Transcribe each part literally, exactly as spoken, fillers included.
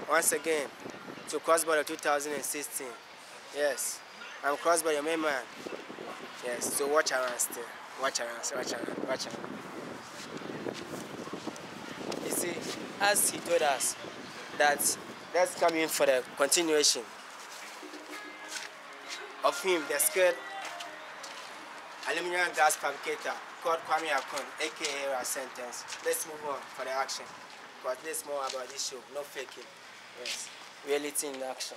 once again to CROSSBORDER two thousand sixteen. Yes, I'm CROSSBORDER, your main man. Yes, so watch around still. Watch around, watch around, watch around. You see, as he told us that let's come in for the continuation of him, the skilled aluminum glass fabricator called Kwame Akon, aka our sentence. Let's move on for the action. Because there's more about this show, no faking. Yes, reality in action.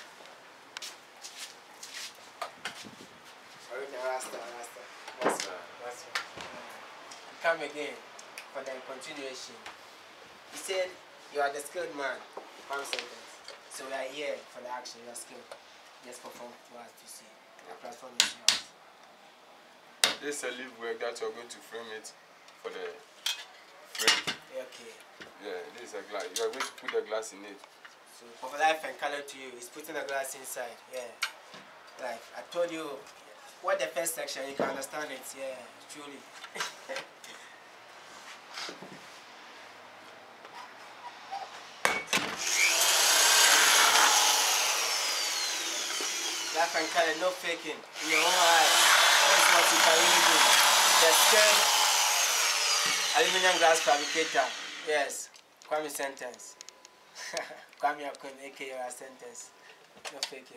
Rasta, Rasta. That's right, that's right. Come again for the continuation. He said, you are the skilled man. One sentence. So we are here for the action. You are skilled. Just perform for us to see. The platform is yours. This is a live work that you're going to frame it for the frame. Okay. Yeah, this is a glass. You are going to put the glass in it. So for life and color to you, he's putting the glass inside. Yeah. Like I told you, what the first section, you can understand it. Yeah, truly. Life and color, no faking. In your own eyes. That's what you can really do. The skilled aluminum glass fabricator. Yes. Kwame sentence. Kwame Akon, aka our sentence. No faking.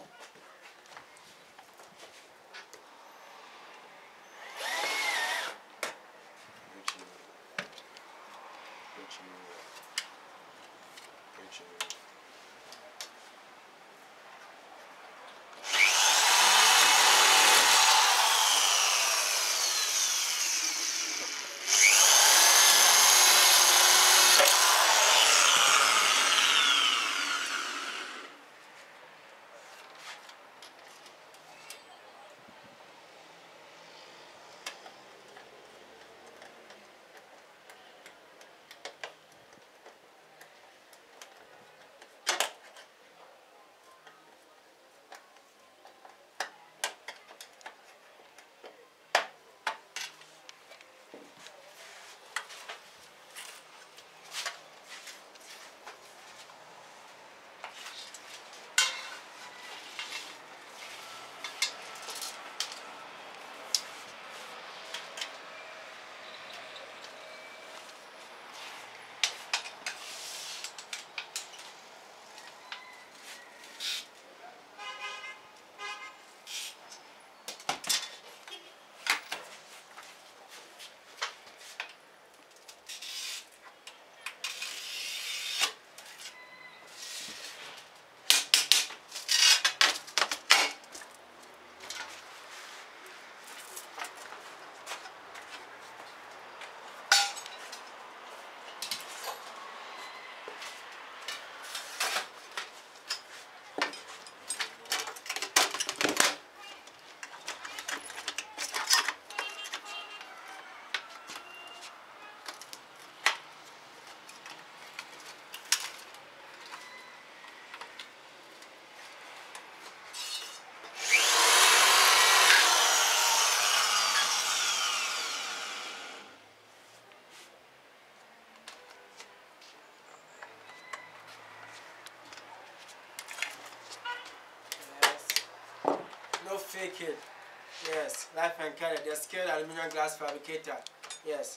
No faking. Yes, life and color. The skilled aluminum glass fabricator. Yes.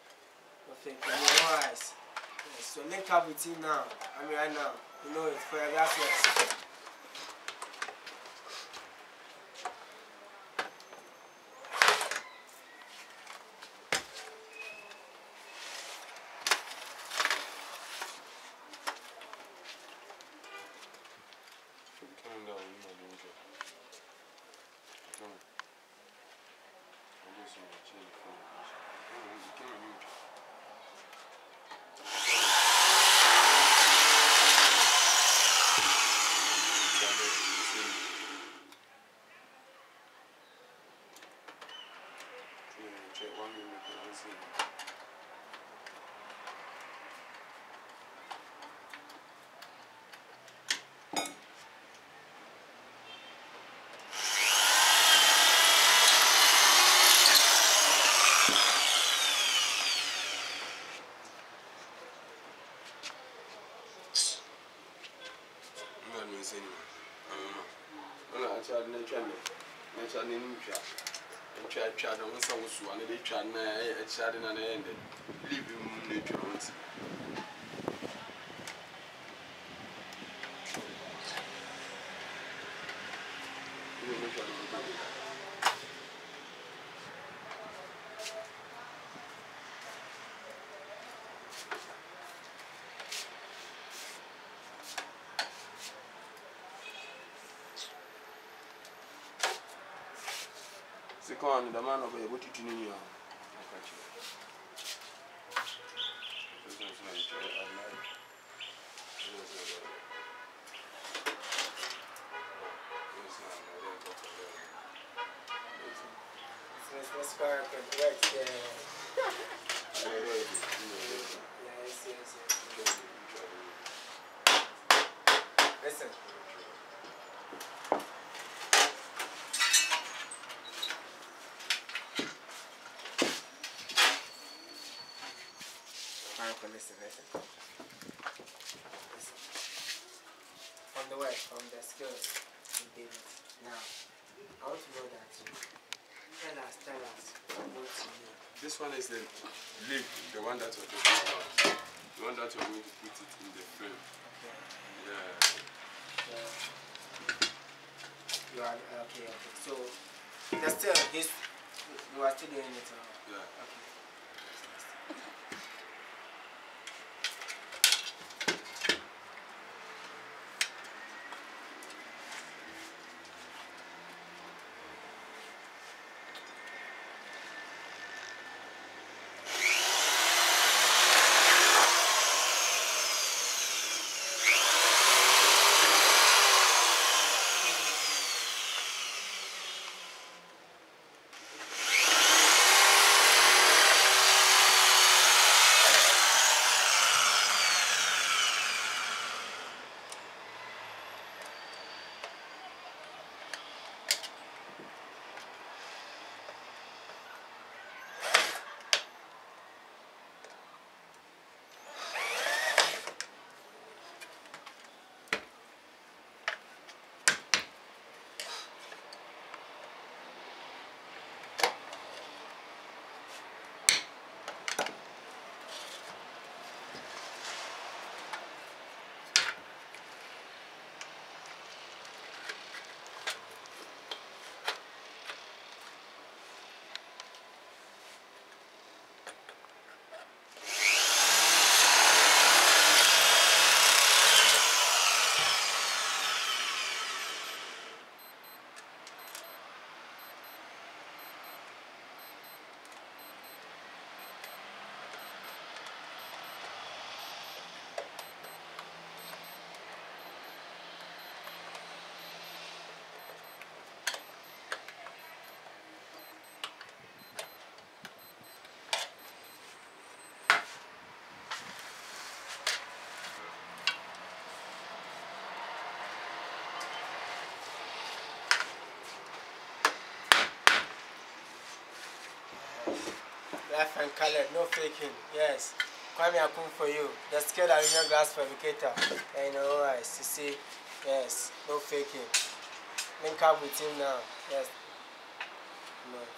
No faking. In your eyes. Yes. So link up with him now. I mean right now. You know it for your glass works. this anymore. I don't know. Well, I tried to try it. I tried to try it. I tried to try it. I was one of the tried to I tried it and I ended. Leave him nature once. Second, the man of a what you know. Let's go and correct the. Yes, yes, yes. Listen. Uncle, listen, listen. Listen. From the work, from the skills you did it. Now, I want to know that you tell us, tell us what you know. This one is the lip, the one that you're talking about. The one that you're going to put it in the frame. Okay. Yeah. So, you are, okay, okay. So, the still, this, you are still doing it? Or? Yeah. Okay. Life and color, no faking. Yes. Kwame Akun for you. The skilled aluminum glass fabricator. And you know, right, you see, yes, no faking. Link up with him now. Yes. Not.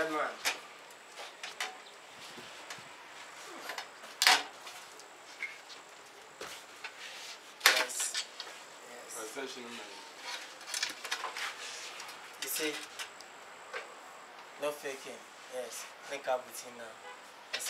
scared man. Yes. Yes. Attention, man. You see, no faking. Yes. Link up with him now. Yes.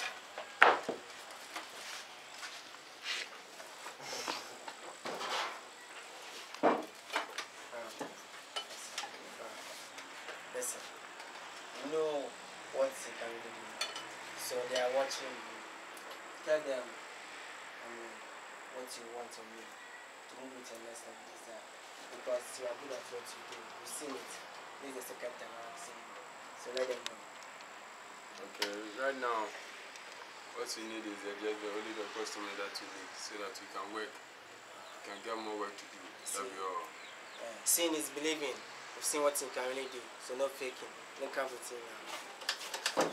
Listen, you know what he can do. So they are watching you. Tell them I mean, what you want from me to move it to the next level is that because you are good at what you do. You've seen it. This is the second time I've seen it. So let them know. Okay, right now, what we need is uh, just the only the customer that we need so that we can work, we can get more work to do. That'll be all. Uh, seeing is believing. We've seen what you can really do, so no faking. Link up with you now.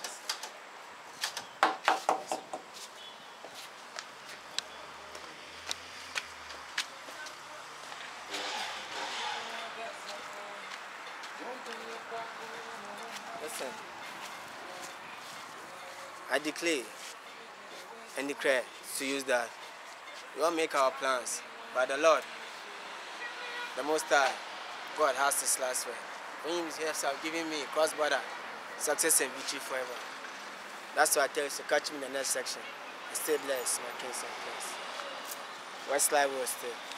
Listen, I declare and declare to use that. We won't make our plans, but the Lord, the Most High, God has this last word. When He Himself giving me cross-border, success and victory forever. That's why I tell you to catch me in the next section. And stay blessed, my kings and queens. Westlife will stay.